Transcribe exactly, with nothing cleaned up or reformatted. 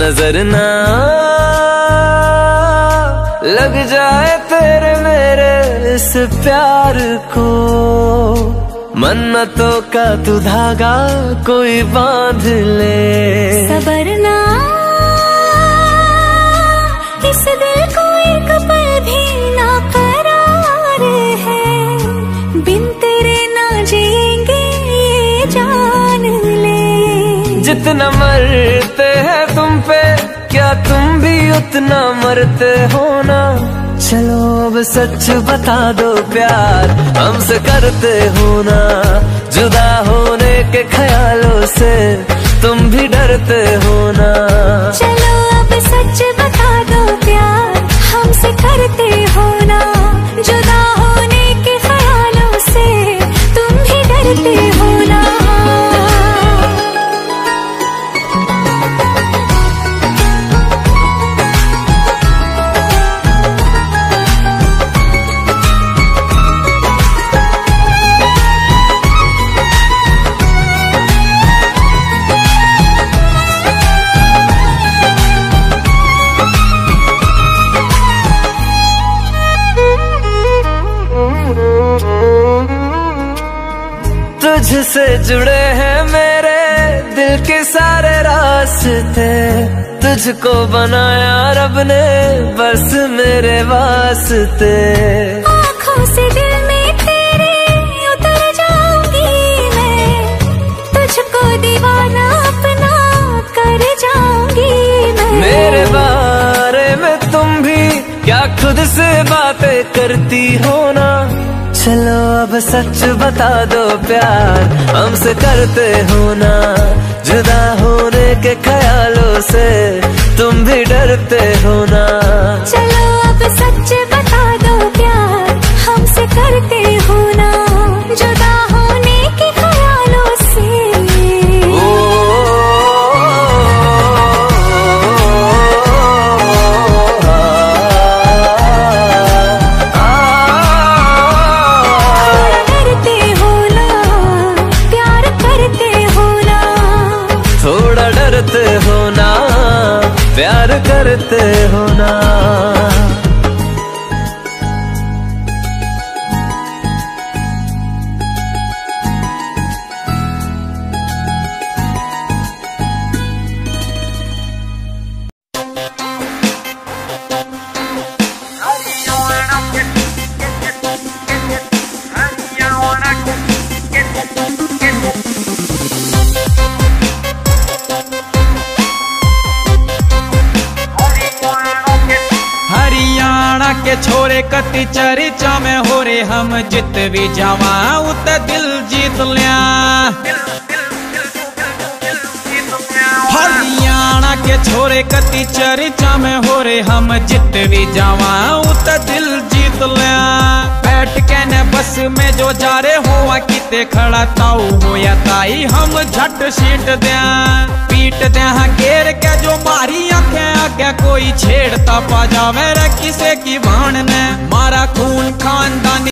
नजर ना लग जाए तेरे मेरे इस प्यार को। मन्नतों का तू धागा कोई बांध ले। सबर ना इस दिल को एक पल भी ना करार है। बिन तेरे ना जिएंगे ये जान ले। जितना मरते हैं तुम पे क्या तुम भी उतना मरते हो ना। चलो अब सच बता दो प्यार हमसे करते हो ना। जुदा होने के ख्यालों से तुम भी डरते हो ना। चलो अब सच बता दो प्यार हमसे करते हो ना। जुदा होने के ख्यालों से तुम भी डरते हो ना। तुझसे जुड़े हैं मेरे दिल के सारे रास्ते। तुझको बनाया रब ने बस मेरे वास्ते। आँखों से दिल में तेरे उतर जाऊंगी मैं। तुझको दीवाना अपना कर जाऊंगी मैं। मेरे बारे में तुम भी क्या खुद से बातें करती हो ना। चलो अब सच बता दो प्यार हमसे करते हो ना। जुदा होने के ख्यालों से तुम भी डरते हो ना। चलो अब सच बता दो प्यार हमसे करते हो ना। जुदा होने के ख्यालों से। डरते हो ना प्यार करते हो ना। के छोरे कति चर्चा में हो रे हम जित भी जावा उत दिल जीत लिया। हरियाणा के छोरे कति चर्चा में हो रे हम जित भी जावा उत दिल जीत लिया। बैठ के न बस में जो जा रे हुआ किते खड़ा ताऊ हो या ताई हम झट सीट दिया। पीट दे घेर के जो मारी आंखें आगे कोई छेड़ता पा जावे रे किसे की भान ने। मारा खून खानदानी